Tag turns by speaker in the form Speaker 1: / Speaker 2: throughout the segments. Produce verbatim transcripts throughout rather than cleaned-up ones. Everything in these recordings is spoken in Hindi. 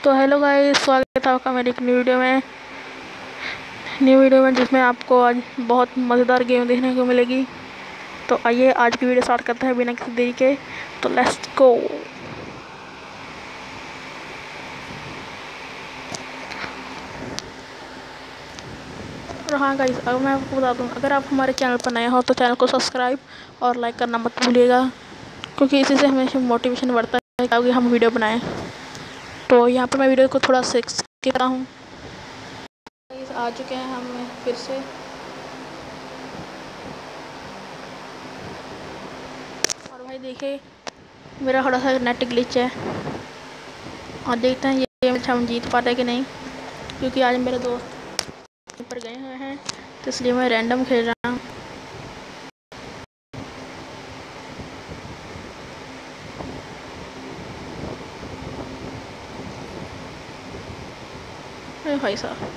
Speaker 1: तो हेलो गाइस, स्वागत है आपका मेरी एक न्यू वीडियो में न्यू वीडियो में जिसमें आपको आज बहुत मज़ेदार गेम देखने को मिलेगी। तो आइए आज की वीडियो स्टार्ट करते हैं बिना किसी देरी के। तो लेट्स गो। और हाँ गाइस, अगर मैं आपको बता दूँ, अगर आप हमारे चैनल पर नए हो तो चैनल को सब्सक्राइब और लाइक करना मत भूलिएगा, क्योंकि इसी से हमें मोटिवेशन बढ़ता है ताकि हम वीडियो बनाएं। तो यहाँ पर मैं वीडियो को थोड़ा स्किप कर रहा हूँ। आ चुके हैं हम फिर से। और भाई देखिए, मेरा थोड़ा सा नेट ग्लिच है और देखते हैं ये मैच हम जीत पाते हैं कि नहीं, क्योंकि आज मेरे दोस्त पर गए हुए हैं तो इसलिए मैं रैंडम खेल रहा हूँ। भाई साहब,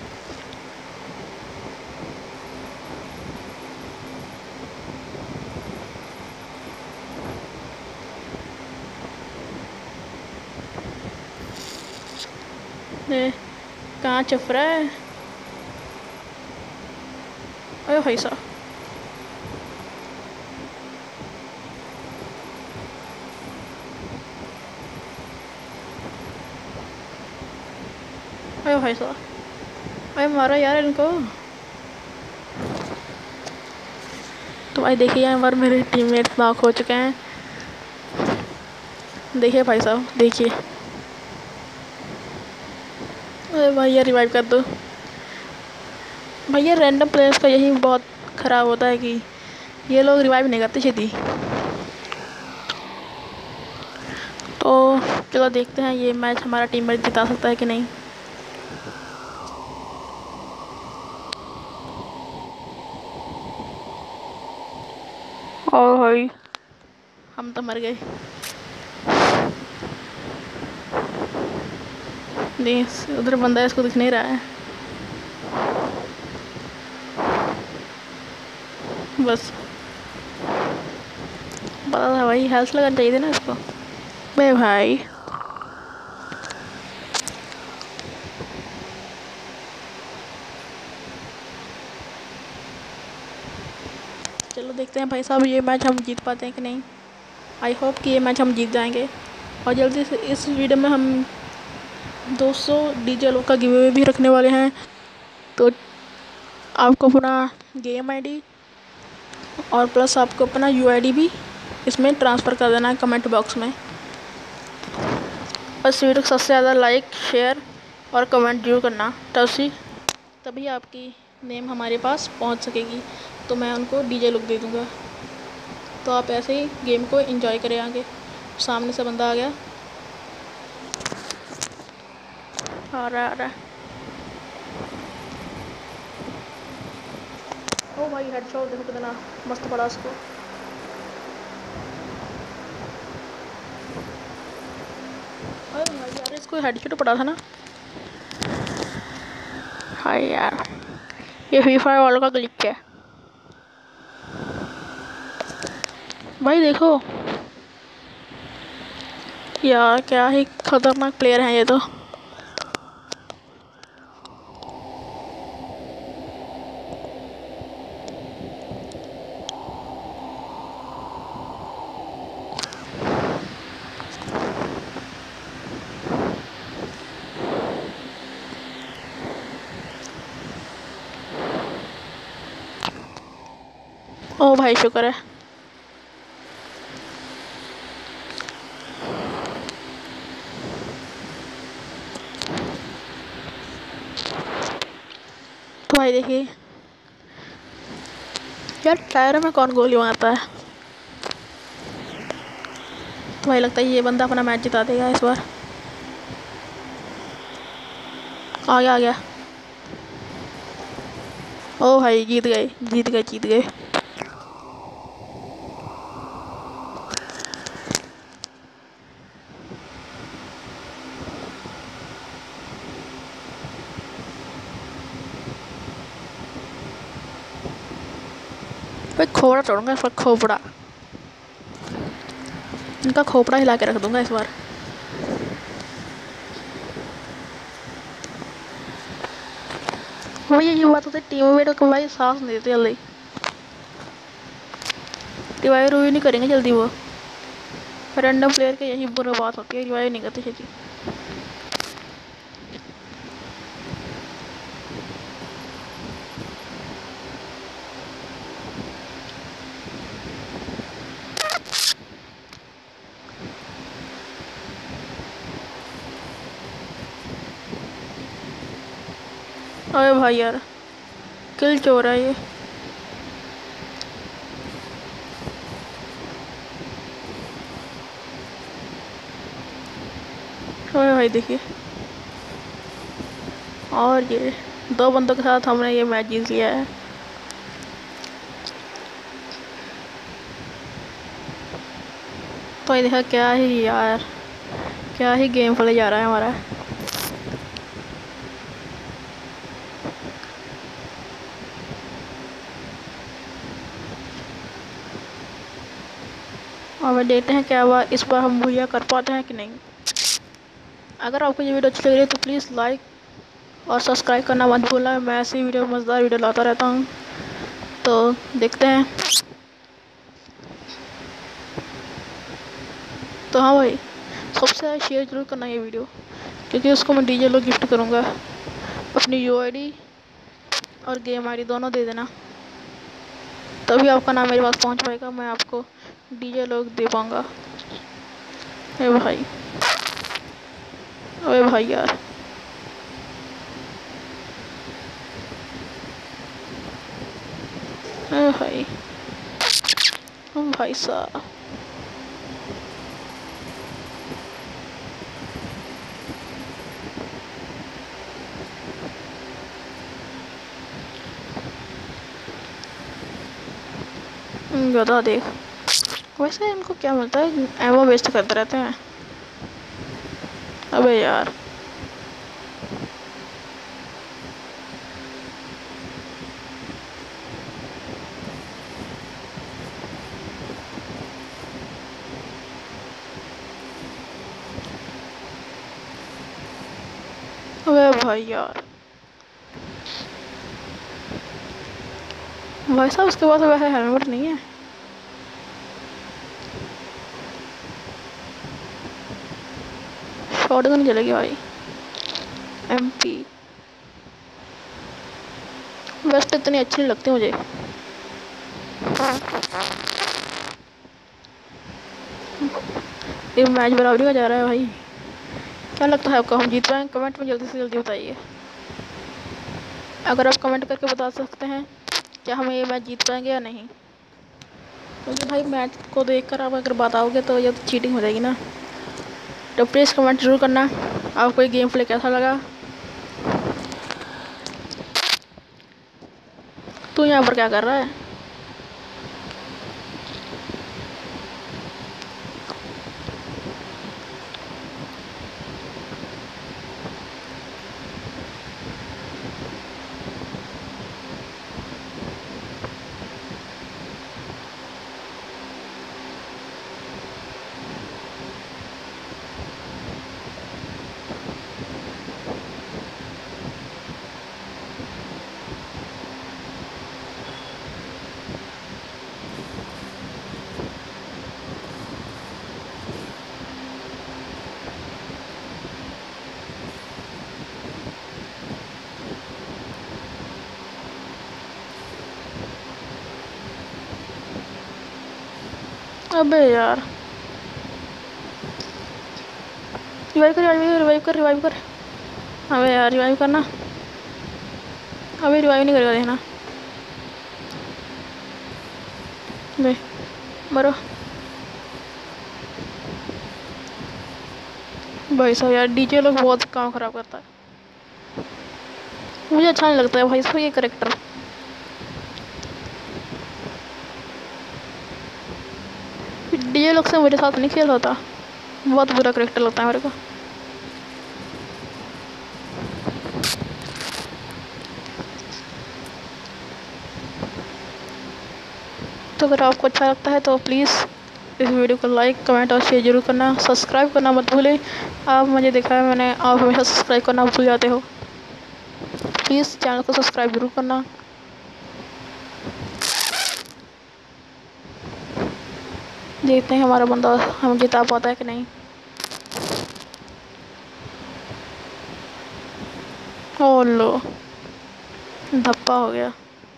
Speaker 1: कहाँ चुप रहा है? अरे भाई साहब, अरे भाई साहब, अरे मारो यार इनको। तो भाई देखिए, यहाँ पर मेरे टीममेट्स नॉक हो चुके हैं। देखिए भाई साहब, देखिए। अरे भैया रिवाइव कर दो भैया। रैंडम प्लेयर्स का यही बहुत ख़राब होता है कि ये लोग रिवाइव नहीं करते छेती। तो चलो देखते हैं ये मैच हमारा टीममेट जिता सकता है कि नहीं। और भाई हम तो मर गए। नहीं, उधर बंदा है, इसको दिख नहीं रहा है। बस पता था भाई, हेल्थ लगाना चाहिए था ना इसको। बे भाई, चलो देखते हैं भाई साहब ये मैच हम जीत पाते हैं कि नहीं। आई होप कि ये मैच हम जीत जाएंगे। और जल्दी से इस वीडियो में हम दो सौ डीजे लोग का गिव अवे भी रखने वाले हैं। तो आपको अपना गेम आईडी और प्लस आपको अपना यूआईडी भी इसमें ट्रांसफ़र कर देना है कमेंट बॉक्स में। और इस वीडियो को सबसे ज़्यादा लाइक, शेयर और कमेंट जरूर करना, तभी तभी आपकी नेम हमारे पास पहुंच सकेगी, तो मैं उनको डीजे लुक दे दूंगा। तो आप ऐसे ही गेम को एंजॉय करें आगे। सामने से बंदा आ गया, आ रहा आ रहा। ओ भाई हेडशॉट देखो कितना मस्त पड़ा उसको। अरे भाई यार, इसको हेडशॉट पड़ा था ना। हाय यार, ये फ्री फायर वालों का ग्लिच है भाई। देखो यार, क्या ही खतरनाक प्लेयर हैं ये तो। ओ भाई शुक्र है। तो भाई देखिए यार, टायर में कौन गोली मारता है। तो भाई लगता है ये बंदा अपना मैच जिता देगा इस बार। आ गया आ गया। ओ भाई जीत गए जीत गए जीत गए। भाई खोपड़ा तोड़ूंगा इस बार, खोपड़ा इनका खोपड़ा हिला के रख दूंगा इस बार। भाई ये बात होती है टीममेट को भाई साथ नहीं देते जल्दी, रिवाइव रिव्यू नहीं करेंगे जल्दी वो। रैंडम प्लेयर के यही बुरी बात होती है, रिवाइव नहीं करते छेती। अरे भाई यार किल चोर है ये। अरे भाई देखिए, और ये दो बंदों के साथ हमने ये मैच जीत लिया है। तो ये देखा क्या ही यार, क्या ही गेम प्ले जा रहा है हमारा। और देखते हैं क्या बार इस बार हम मुहैया कर पाते हैं कि नहीं। अगर आपको ये वीडियो अच्छी लग रही है तो प्लीज़ लाइक और सब्सक्राइब करना मत भूलना। मैं ऐसी वीडियो मज़ेदार वीडियो लाता रहता हूँ। तो देखते हैं। तो हाँ भाई, सबसे ज़्यादा शेयर जरूर करना ये वीडियो, क्योंकि उसको मैं डीजे लोग गिफ्ट करूँगा। अपनी यू आई डी और गेम आई डी दोनों दे देना, तभी आपका नाम मेरे पास पहुँच पाएगा, मैं आपको डीजे लोग दे पाऊँगा। अरे भाई, अरे भाई यार, अरे भाई, हम भाई साहब, बता देख। वैसे इनको क्या मिलता है, एमो वेस्ट करते रहते हैं। अबे यार, अबे भाई यार, भाई साहब उसके पास वैसे हेलमेट नहीं है। शॉटगन चलेगी भाई, एमपी वेस्ट इतनी अच्छी नहीं लगती मुझे। ये मैच बराबरी का जा रहा है भाई। क्या लगता है आपको हम जीत पाएंगे? कमेंट में जल्दी से जल्दी बताइए। अगर आप कमेंट करके बता सकते हैं क्या हम ये मैच जीत पाएंगे या नहीं, क्योंकि तो भाई मैच को देखकर आप अगर बताओगे तो ये तो चीटिंग हो जाएगी ना। तो प्लीज़ कमेंट जरूर करना आपको ये गेम प्ले कैसा लगा। तू यहाँ पर क्या कर रहा है? अबे यार, रिवाइव कर, रिवाइव कर, रिवाइव कर। अबे यार, रिवाइव करना। अबे रिवाइव नहीं करेगा, देखना। बे मरो भाई साहब। यार डीजे लोग बहुत काम खराब करता है, मुझे अच्छा नहीं लगता है भाई इसका ये करेक्टर। डीजे लोग से मेरे साथ नहीं खेल होता, बहुत बुरा करेक्टर लगता है मेरे को। तो अगर आपको अच्छा लगता है तो प्लीज़ इस वीडियो को लाइक, कमेंट और शेयर जरूर करना। सब्सक्राइब करना मत भूलें। आप मुझे देखा है मैंने, आप हमेशा सब्सक्राइब करना भूल जाते हो। प्लीज़ चैनल को सब्सक्राइब जरूर करना। देखते हैं हमारा बंदा हम जिता पाता है कि नहीं। ओ लो, धप्पा हो गया।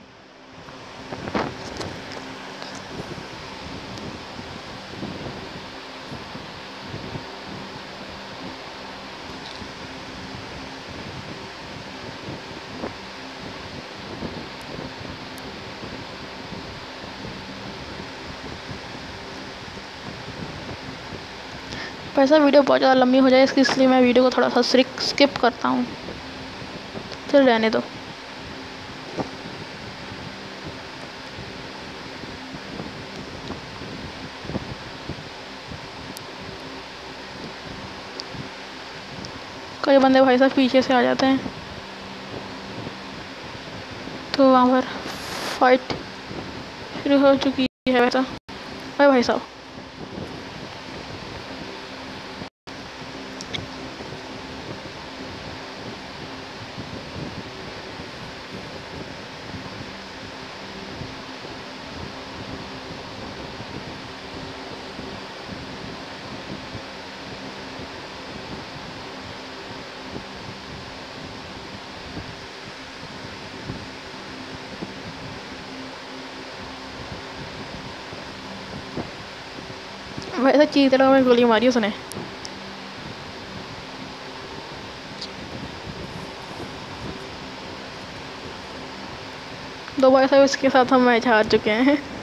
Speaker 1: वैसा वीडियो बहुत ज़्यादा लंबी हो जाए इसकी, इसलिए मैं वीडियो को थोड़ा सा स्किप करता हूँ। चल रहने दो। कई बंदे भाई साहब पीछे से आ जाते हैं तो वहाँ पर फाइट शुरू हो चुकी है। वैसा अरे भाई साहब, वैसा चीतड़ा में गोली मारी उसने। दो भाई साहब इसके साथ हम मैच हार चुके हैं।